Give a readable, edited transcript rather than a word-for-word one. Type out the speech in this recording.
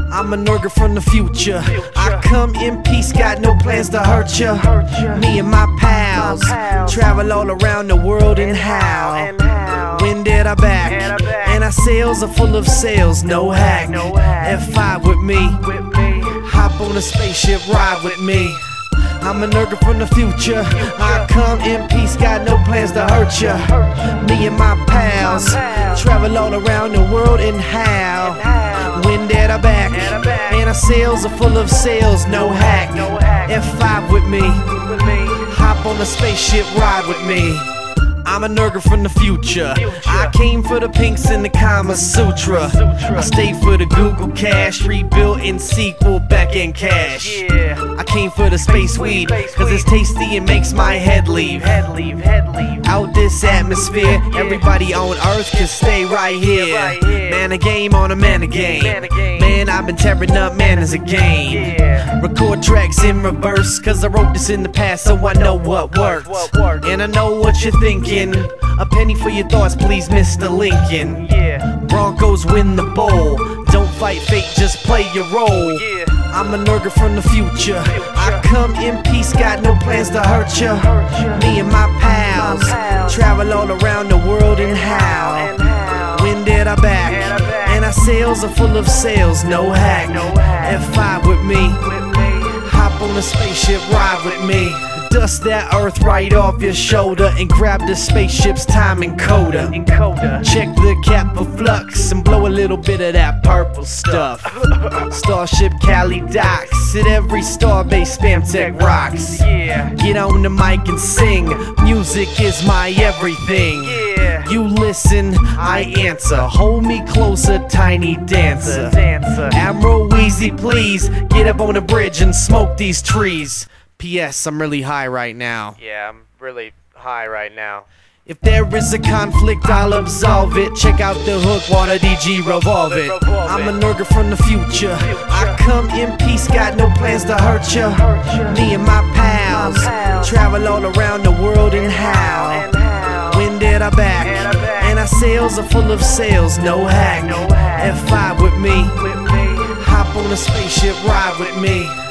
I'm a nigga from the future. I come in peace, got no plans to hurt ya. Me and my pals travel all around the world and how. When did I back? And our sails are full of sails, no hack. F5 with me, hop on a spaceship, ride with me. I'm a nigga from the future. I come in peace, got no plans to hurt ya. Me and my pals travel all around the world and how. When did I back? And our sails are full of sails, no hack. F5 with me, hop on a spaceship, ride with me. I'm a nigga from the future. I came for the pinks and the Kama Sutra. I stayed for the Google Cash, rebuilt in sequel, back in cash. I came for the space weed, cause it's tasty and makes my head leave. Out this atmosphere, everybody on earth can stay right here. Man a game on a man a game. Man, I've been tearing up, man is a game. Record tracks in reverse, cause I wrote this in the past, so I know what worked. And I know what you're thinking. A penny for your thoughts, please, Mr. Lincoln. Broncos win the bowl. Don't fight fate, just play your role. I'm a nigga from the future. I come in peace, got no plans to hurt ya. Me and my pals travel all around the world and how. When did I back? And our sails are full of sails, no hack. F5 with me, hop on the spaceship, ride with me. Dust that earth right off your shoulder and grab the spaceship's time encoder. Check the cap for flux and blow a little bit of that purple stuff. Starship Cali docks at every starbase Spamtech rocks. Get on the mic and sing. Music is my everything. You listen, I answer. Hold me closer, tiny dancer. Admiral Weezy, please get up on the bridge and smoke these trees. P.S. I'm really high right now. Yeah, I'm really high right now. If there is a conflict, I'll absolve it. Check out the hook, water DG, revolve it. I'm a nigga from the future. I come in peace, got no plans to hurt ya. Me and my pals travel all around the world and how. When did I back? And our sails are full of sails, no hack. F5 with me, hop on a spaceship, ride with me.